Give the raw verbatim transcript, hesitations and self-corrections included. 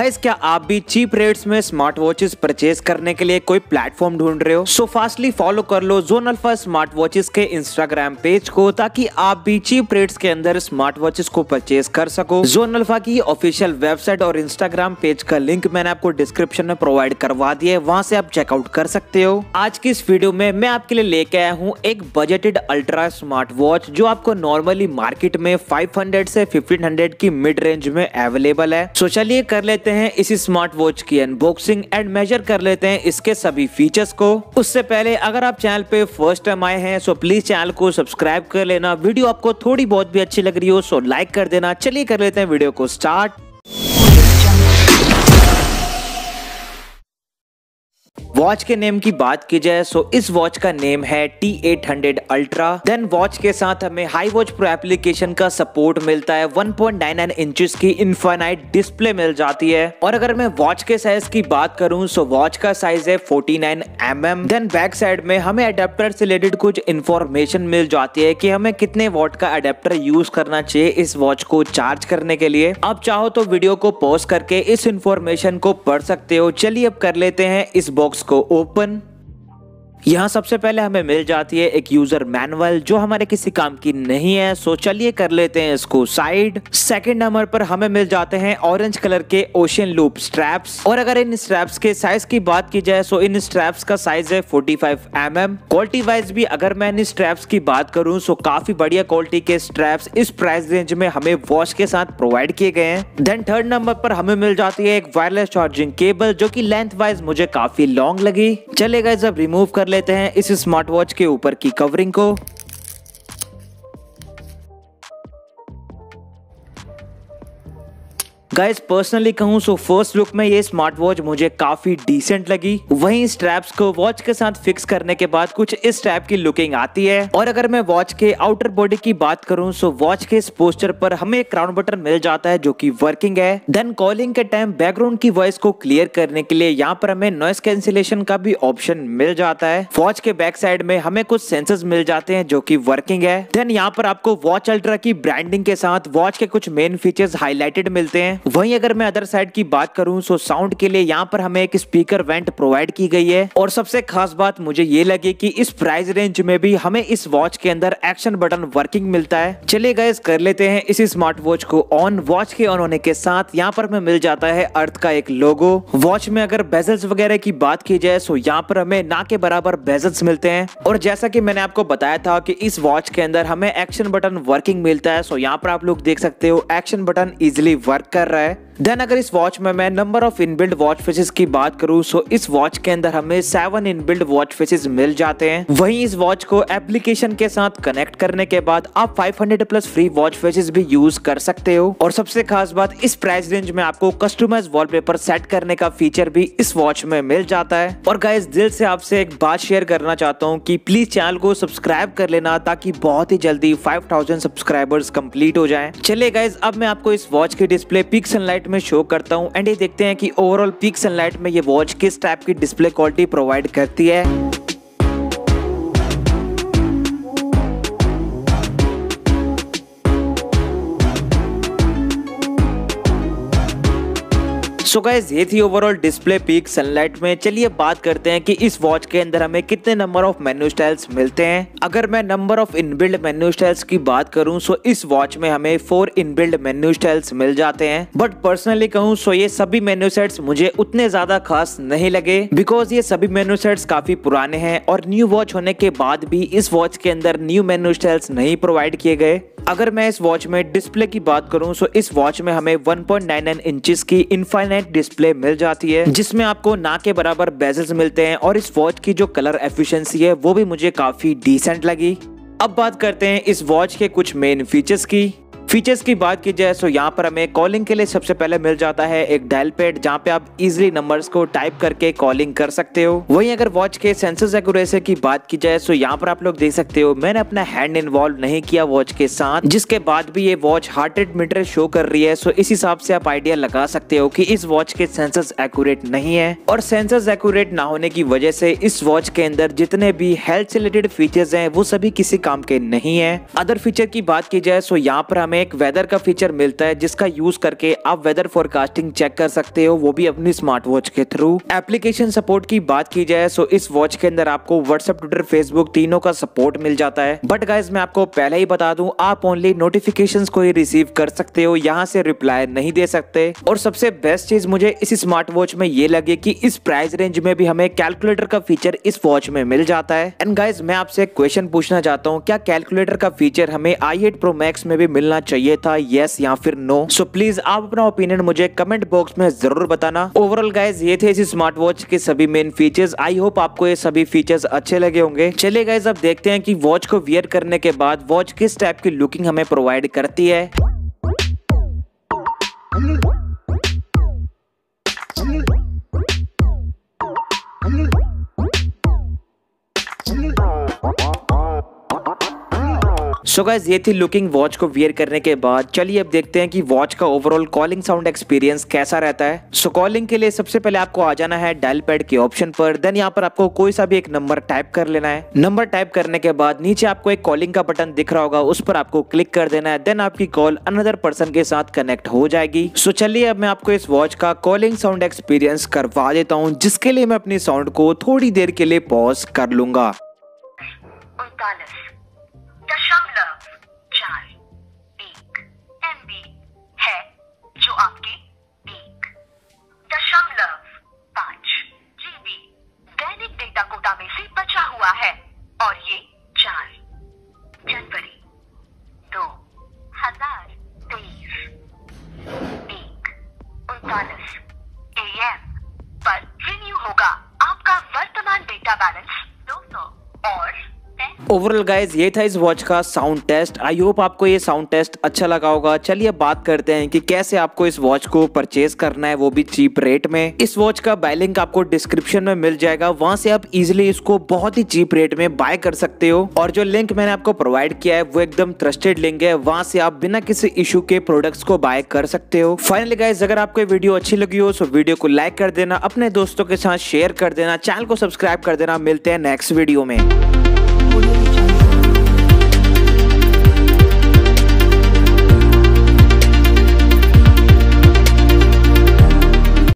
Guys, क्या आप भी चीप रेट्स में स्मार्ट वॉचेस परचेज करने के लिए कोई प्लेटफॉर्म ढूंढ रहे हो? सो फास्टली फॉलो कर लो जोन अल्फा स्मार्ट वॉचेस के इंस्टाग्राम पेज को, ताकि आप भी चीप रेट्स के अंदर स्मार्ट वॉचेस को परचेज कर सको। जोन अल्फा की ऑफिशियल वेबसाइट और इंस्टाग्राम पेज का लिंक मैंने आपको डिस्क्रिप्शन में प्रोवाइड करवा दिया है, वहां से आप चेकआउट कर सकते हो। आज की इस वीडियो में मैं आपके लिए लेके आया हूँ एक बजटेड अल्ट्रा स्मार्ट वॉच, जो आपको नॉर्मली मार्केट में फाइव हंड्रेड से फिफ्टीन हंड्रेड की मिड रेंज में अवेलेबल है। सो चलिए कर लेते हैं इस स्मार्ट वॉच की अनबॉक्सिंग एंड मेजर कर लेते हैं इसके सभी फीचर्स को। उससे पहले अगर आप चैनल पे फर्स्ट टाइम आए हैं सो प्लीज चैनल को सब्सक्राइब कर लेना। वीडियो आपको थोड़ी बहुत भी अच्छी लग रही हो सो लाइक कर देना। चलिए कर लेते हैं वीडियो को स्टार्ट। वॉच के नेम की बात की जाए सो इस वॉच का नेम है T eight hundred ultra. Then watch के साथ हमें हाई वॉच प्रो एप्लीकेशन का सपोर्ट मिलता है। One point nine nine inches की इनफाइनाइट डिस्प्ले मिल जाती है। और अगर मैं वॉच के साइज की बात करूं सो वॉच का साइज है forty nine M M. Then back side में हमें अडेप्टर से रिलेटेड कुछ इन्फॉर्मेशन मिल जाती है कि हमें कितने वॉट का अडेप्टर यूज करना चाहिए इस वॉच को चार्ज करने के लिए। आप चाहो तो वीडियो को पॉज करके इस इन्फॉर्मेशन को पढ़ सकते हो। चलिए अब कर लेते हैं इस बॉक्स को ओपन। यहाँ सबसे पहले हमें मिल जाती है एक यूजर मैनुअल, जो हमारे किसी काम की नहीं है। सो चलिए कर लेते हैं इसको साइड। सेकंड नंबर पर हमें मिल जाते हैं ऑरेंज कलर के ओशन लूप स्ट्रैप्स। और अगर इन स्ट्रैप्स के साइज की बात की जाए सो इन स्ट्रैप्स का साइज है forty five M M. Quality wise भी अगर मैं इन स्ट्रैप्स की बात करूं सो काफी बढ़िया क्वालिटी के स्ट्रैप्स इस प्राइस रेंज में हमें वॉच के साथ प्रोवाइड किए गए हैं। देन थर्ड नंबर पर हमें मिल जाती है एक वायरलेस चार्जिंग केबल, जो की लेंथ वाइज मुझे काफी लॉन्ग लगी। चलेगा जब रिमूव कर लेते हैं इस स्मार्ट वॉच के ऊपर की कवरिंग को। गाइस, पर्सनली कहूं सो फर्स्ट लुक में ये स्मार्ट वॉच मुझे काफी डिसेंट लगी। वहीं स्ट्रैप्स को वॉच के साथ फिक्स करने के बाद कुछ इस टाइप की लुकिंग आती है। और अगर मैं वॉच के आउटर बॉडी की बात करूं सो वॉच के इस पोस्टर पर हमें एक क्राउन बटन मिल जाता है, जो कि वर्किंग है। देन कॉलिंग के टाइम बैकग्राउंड की वॉइस को क्लियर करने के लिए यहाँ पर हमें नॉइस कैंसिलेशन का भी ऑप्शन मिल जाता है। वॉच के बैक साइड में हमें कुछ सेंसर्स मिल जाते हैं, जो की वर्किंग है। देन यहाँ पर आपको वॉच अल्ट्रा की ब्रांडिंग के साथ वॉच के कुछ मेन फीचर्स हाईलाइटेड मिलते हैं। वहीं अगर मैं अदर साइड की बात करूं सो साउंड के लिए यहाँ पर हमें एक स्पीकर वेंट प्रोवाइड की गई है। और सबसे खास बात मुझे ये लगी कि इस प्राइस रेंज में भी हमें इस वॉच के अंदर एक्शन बटन वर्किंग मिलता है। चलिए गाइस कर लेते हैं इस स्मार्ट वॉच को ऑन। वॉच के ऑन होने के साथ यहाँ पर हमें मिल जाता है अर्थ का एक लोगो। वॉच में अगर बेजल्स वगैरह की बात की जाए सो यहाँ पर हमें ना के बराबर बेजल्स मिलते हैं। और जैसा कि मैंने आपको बताया था कि इस वॉच के अंदर हमें एक्शन बटन वर्किंग मिलता है। सो यहाँ पर आप लोग देख सकते हो एक्शन बटन इजिली वर्क कर रहा है। देन अगर इस वॉच में मैं number of inbuilt watch faces की बात करूं सो इस वॉच के अंदर हमें सेवन इनबिल्ट वॉच फेसेस मिल जाते हैं। वहीं इस वॉच को एप्लीकेशन के साथ कनेक्ट करने के बाद आप five hundred plus free watch faces भी यूज कर सकते हो। और सबसे खास बात, इस प्राइस रेंज में आपको कस्टमाइज वॉलपेपर सेट करने का फीचर भी इस वॉच में मिल जाता है। और गाइस, दिल से आपसे एक बात शेयर करना चाहता हूँ कि प्लीज चैनल को सब्सक्राइब कर लेना, ताकि बहुत ही जल्दी फाइव थाउजेंड सब्सक्राइबर्स कंप्लीट हो जाएं। चलिए गाइस, अब मैं आपको इस वॉच की डिस्प्ले पीक सनलाइट में शो करता हूँ एंड ये देखते हैं कि ओवरऑल पीक सनलाइट में ये वॉच किस टाइप की डिस्प्ले क्वालिटी प्रोवाइड करती है। सो गाइस, ये थी ओवरऑल डिस्प्ले पीक सनलाइट में। चलिए बात करते हैं कि इस वॉच के अंदर हमें कितने नंबर ऑफ मेन्यू स्टाइल्स मिलते हैं। अगर मैं number of inbuilt menu styles की बात करूं सो इस वॉच में हमें फोर इनबिल्ड मेन्यू स्टाइल्स मिल जाते हैं। बट पर्सनली कहूं सो ये सभी मेन्यू सेट्स मुझे उतने ज्यादा खास नहीं लगे, बिकॉज ये सभी मेन्यू सेट्स काफी पुराने हैं और न्यू वॉच होने के बाद भी इस वॉच के अंदर न्यू मेन्यू स्टाइल्स नहीं प्रोवाइड किए गए। अगर मैं इस वॉच में डिस्प्ले की बात करूं सो इस वॉच में हमें one point nine nine inches की इनफाइनाइट डिस्प्ले मिल जाती है, जिसमें आपको ना के बराबर बेजल्स मिलते हैं। और इस वॉच की जो कलर एफिशिएंसी है वो भी मुझे काफी डिसेंट लगी। अब बात करते हैं इस वॉच के कुछ मेन फीचर्स की। फीचर्स की बात की जाए सो यहाँ पर हमें कॉलिंग के लिए सबसे पहले मिल जाता है एक डायल पैड, जहाँ पे आप इजीली नंबर्स को टाइप करके कॉलिंग कर सकते हो। वहीं अगर वॉच के सेंसर्स एक्यूरेसी की बात की जाए सो यहाँ पर आप लोग देख सकते हो मैंने अपना हैंड इन्वॉल्व नहीं किया वॉच के साथ, जिसके बाद भी ये watch heart rate meter show कर रही है। सो इस हिसाब से आप आइडिया लगा सकते हो कि इस वॉच के सेंसर्स एक्यूरेट नहीं है। और सेंसर्स एक्यूरेट ना होने की वजह से इस वॉच के अंदर जितने भी हेल्थ से रिलेटेड फीचर्स हैं वो सभी किसी काम के नहीं है। अदर फीचर की बात की जाए सो यहाँ पर हमें एक वेदर का फीचर मिलता है जिसका यूज करके आप वेदर फोरकास्टिंग चेक कर सकते हो, वो भी अपनी स्मार्ट वॉच के थ्रू। एप्लीकेशन सपोर्ट की बात की जाए तो इस वॉच के अंदर आपको व्हाट्सएप, ट्विटर, फेसबुक तीनों का सपोर्ट मिल जाता है। बट गाइज मैं आपको पहले ही बता दूं, आप ओनली नोटिफिकेशंस को ही रिसीव कर सकते हो, यहाँ से रिप्लाई नहीं दे सकते। और सबसे बेस्ट चीज मुझे इस स्मार्ट वॉच में ये लगी कि इस प्राइस रेंज में भी हमें कैलकुलेटर का फीचर इस वॉच में मिल जाता है। एंड गाइज मैं आपसे एक क्वेश्चन पूछना चाहता हूँ, क्या कैलकुलेटर का फीचर हमें आई एट प्रो मैक्स में भी मिलना चाहिए था, यस या फिर नो? सो प्लीज आप अपना ओपिनियन मुझे कमेंट बॉक्स में जरूर बताना। ओवरऑल गाइज ये थे इस स्मार्ट वॉच के सभी मेन फीचर्स। आई होप आपको ये सभी फीचर्स अच्छे लगे होंगे। चलिए गाइज अब देखते हैं कि वॉच को वियर करने के बाद वॉच किस टाइप की लुकिंग हमें प्रोवाइड करती है। सो so गाइज ये थी लुकिंग वॉच को वियर करने के बाद। चलिए अब देखते हैं कि वॉच का ओवरऑल कॉलिंग साउंड एक्सपीरियंस कैसा रहता है। सो so कॉलिंग के लिए सबसे पहले आपको आ जाना है डायल पैड के ऑप्शन पर। देन यहाँ पर आपको कोई सा भी एक नंबर टाइप कर लेना है। नंबर टाइप करने के बाद नीचे आपको एक कॉलिंग का बटन दिख रहा होगा, उस पर आपको क्लिक कर देना है। देन आपकी कॉल अनदर पर्सन के साथ कनेक्ट हो जाएगी। सो so चलिए अब मैं आपको इस वॉच का कॉलिंग साउंड एक्सपीरियंस करवा देता हूँ, जिसके लिए मैं अपनी साउंड को थोड़ी देर के लिए पॉज कर लूंगा। है जो आपके एक दशमलव पाँच जीबी दैनिक डेटा कोटा में से बचा हुआ है और ये चार जनवरी दो हजार तेईस एक उनतालीस ए एम पर रिन्यू होगा। आपका वर्तमान डेटा बैलेंस दो सौ और ओवरऑल गाइज ये था इस वॉच का साउंड टेस्ट। आई होप आपको ये साउंड टेस्ट अच्छा लगा होगा। चलिए बात करते हैं कि कैसे आपको इस वॉच को परचेज करना है, वो भी चीप रेट में। इस वॉच का बाय लिंक आपको डिस्क्रिप्शन में मिल जाएगा, वहां से आप इजीली इसको बहुत ही चीप रेट में बाय कर सकते हो। और जो लिंक मैंने आपको प्रोवाइड किया है वो एकदम ट्रस्टेड लिंक है, वहां से आप बिना किसी इशू के प्रोडक्ट्स को बाय कर सकते हो। फाइनली गाइज अगर आपको वीडियो अच्छी लगी हो तो वीडियो को लाइक कर देना, अपने दोस्तों के साथ शेयर कर देना, चैनल को सब्सक्राइब कर देना। मिलते हैं नेक्स्ट वीडियो में।